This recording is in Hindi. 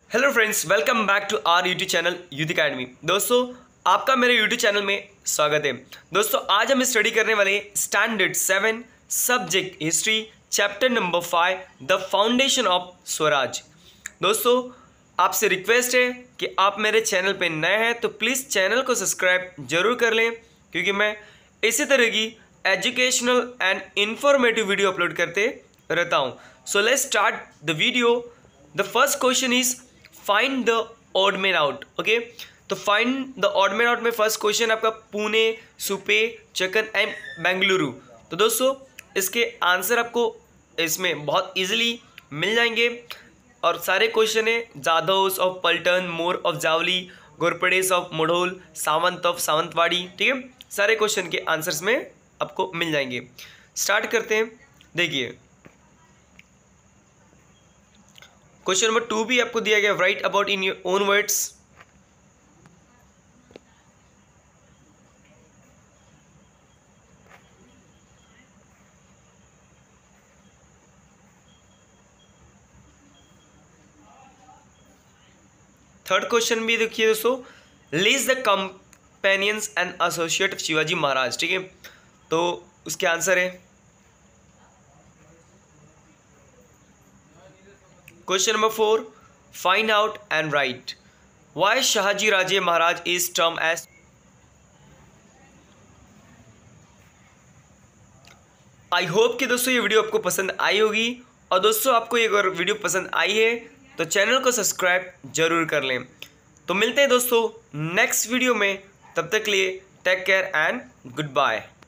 Hello friends, welcome back to our YouTube channel youth academy. दोस्तों, आपका मेरे यूट्यूब चैनल में स्वागत है। दोस्तों, आज हम स्टडी करने वाले standard 7 subject history chapter number 5 the foundation of Swaraj. दोस्तों, आपसे रिक्वेस्ट है कि आप मेरे चैनल पे नए हैं तो प्लीज़ चैनल को सब्सक्राइब जरूर कर लें, क्योंकि मैं इसी तरह की educational and informative video upload करते रहता हूँ। So let's start the video. The first question is find the odd man out. Okay, तो find the odd man out में फर्स्ट क्वेश्चन आपका पुणे, सुपे, चक्कन एंड बेंगलुरु। तो दोस्तों, इसके आंसर आपको इसमें बहुत इजीली मिल जाएंगे और सारे क्वेश्चन है Jadhavs of Phaltan, More of Javli, Ghorpades of Mudhol, Sawant of Sawantwadi. ठीक है, सारे क्वेश्चन के आंसर्स में आपको मिल जाएंगे। स्टार्ट करते हैं। देखिए, क्वेश्चन नंबर 2 भी आपको दिया गया, write about in your own words. Third question भी देखिए दोस्तों, list the companions and associate of Shivaji Maharaj. ठीक है, तो उसके आंसर है question number 4, find out and write why Shahaji Raje Maharaj is term as. I hope कि दोस्तों ये वीडियो आपको पसंद आई होगी, और दोस्तों आपको ये अगर वीडियो पसंद आई है तो चैनल को सब्सक्राइब जरूर कर लें। तो मिलते हैं दोस्तों नेक्स्ट वीडियो में, तब तक के लिए take care and good bye.